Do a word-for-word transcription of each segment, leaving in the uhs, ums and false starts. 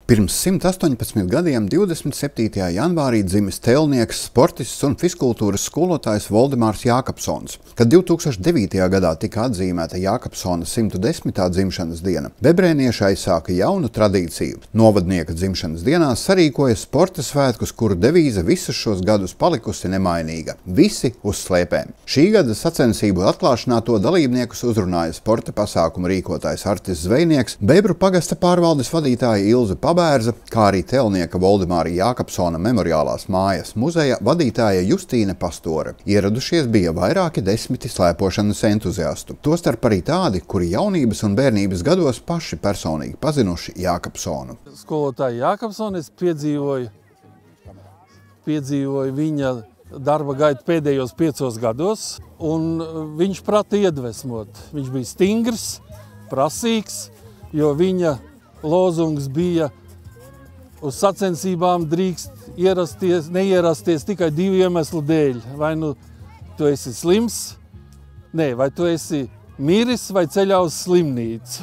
Pirms simt astoņpadsmit gadiem, divdesmit septītajā janvārī, dzimis tēlnieks, sportists un fizkultūras skolotājs Voldemārs Jākapsons. Kad divtūkstoš devītajā gadā tika atzīmēta Jākapsona simt desmitā dzimšanas diena, bebrēnieši aizsāka jaunu tradīciju. Novadnieka dzimšanas dienā sarīkoja sporta svētkus, kuru devīze visus šos gadus palikusi nemainīga – visi uz slēpēm. Šī gada sacensību atklāšanā to dalībniekus uzrunāja sporta pasākumu rīkotājs Artis Zvejnieks, Bebru pagasta pārvaldes vadītāja Ilze Pabērza, kā arī tēlnieka Voldemāra Jākapsona memoriālās mājas muzeja vadītāja Justīne Pastore. Ieradušies bija vairāki desmiti slēpošanas entuziastu, tostarp arī tādi, kuri jaunības un bērnības gados paši personīgi pazinuši Jākapsonu. Skolotāju Jākapsonu es piedzīvoju, piedzīvoju viņa darba gaitu pēdējos piecos gados, un viņš prata iedvesmot. Viņš bija stingrs, prasīgs, jo viņa lozungs bija: uz sacensībām drīkst ierasties, neierasties tikai divu iemeslu dēļ. Vai nu tu esi slims, ne, vai tu esi miris vai ceļā uz slimnīcu.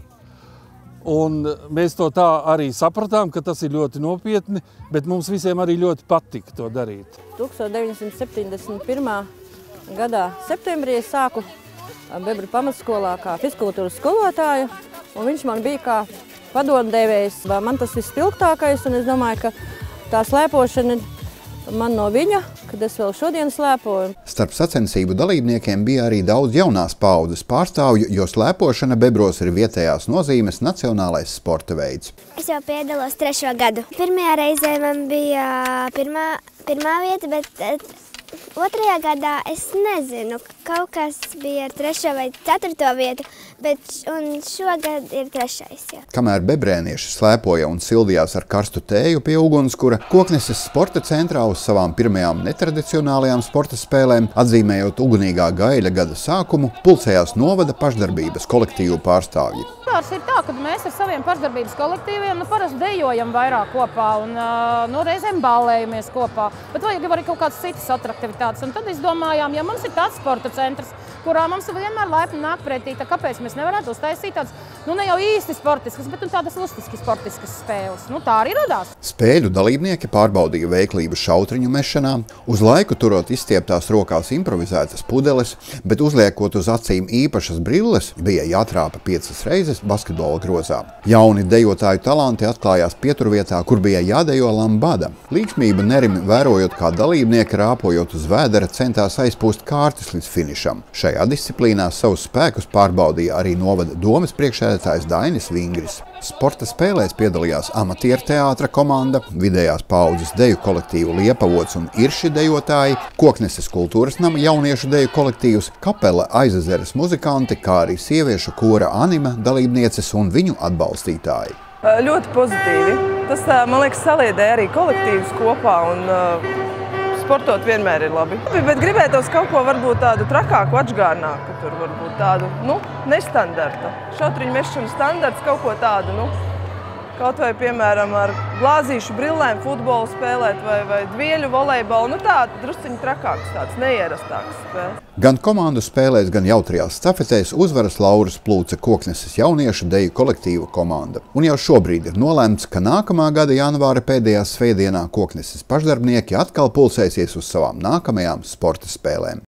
Un mēs to tā arī sapratām, ka tas ir ļoti nopietni, bet mums visiem arī ļoti patika to darīt. tūkstoš deviņsimt septiņdesmit pirmā gadā septembrī es sāku Bebru pamatskolā kā fizkultūras skolotāju, un viņš man bija kā padomdevējs. Man tas vispilgtākais, un es domāju, ka tā slēpošana man no viņa, kad es vēl šodien slēpoju. Starp sacensību dalībniekiem bija arī daudz jaunās paaudzes pārstāvju, jo slēpošana Bebros ir vietējās nozīmes nacionālais sporta veids. Es jau piedalos trešo gadu. Pirmajā reizē man bija pirmā, pirmā vieta, bet otrajā gadā es nezinu, kaut kas bija ar trešo vai ceturto vietu, bet un šogad ir trešais. Jā. Kamēr bebrēnieši slēpoja un sildījās ar karstu tēju pie ugunskura, Kokneses sporta centrā uz savām pirmajām netradicionālajām sporta spēlēm, atzīmējot ugunīgā gaļa gada sākumu, pulcējās novada pašdarbības kolektīvu pārstāvji. Pārs ir tā, ka mēs ar saviem pašdarbības kolektīviem nu, parasti dejojam vairāk kopā un nu, reizēm ballējamies kopā, bet vajag arī kaut kādas citas atraktivitātes. Un tad izdomājām, ja mums ir tāds sporta centrs, kurā mums vienmēr laipni nāk pretī, tā kāpēc mēs nevarētu uztaisīt tādas, nu ne jau īsti sportiskas, bet nu, tādas lustiski sportiskas spēles. Nu tā arī radās. Spēļu dalībnieki pārbaudīja veiklību šautriņu mešanā, uz laiku turot izstieptās rokās improvizētas pudeles, bet uzliekot uz acīm īpašas brilles, bija jātrāpa piecas reizes basketbola grozā. Jauni dejotāju talanti atklājās pieturvietā, kur bija jādejo lambada. Līksmība nerimi vērojot, kā dalībnieki rāpojot uz vēdera centās aizpūst kārtis līdz finišam. Šajā disciplīnā savus spēkus pārbaudīja arī novada domes priekšsēdētājs Dainis Vingris. Sporta spēlēs piedalījās amatieru teātra komanda, vidējās paaudzes deju kolektīvu Liepavots un Irši dejotāji, Kokneses kultūras nama jauniešu deju kolektīvs, kapela Aizezeres muzikanti, kā arī sieviešu kora Anima dalībnieces un viņu atbalstītāji. Ļoti pozitīvi. Tas, man liekas, saliedē arī kolektīvus kopā un sportot vienmēr ir labi. Bet gribētos kaut ko varbūt tādu trakāku, atžgārnāku, tur varbūt tādu, nu, nestandarta. Šautriņu mešanu standarts, kaut ko tādu, nu, kaut vai, piemēram, ar glāzīšu brillēm futbolu spēlēt vai, vai dvieļu volejbolu, nu tādu drusciņu trakāks, tāds neierastāks spēles. Gan komandu spēlēs, gan jautrajās stafetēs uzvaras laurus plūca Kokneses jauniešu deju kolektīva komanda. Un jau šobrīd ir nolēmts, ka nākamā gada janvāra pēdējā svētdienā Kokneses pašdarbnieki atkal pulsēsies uz savām nākamajām sporta spēlēm.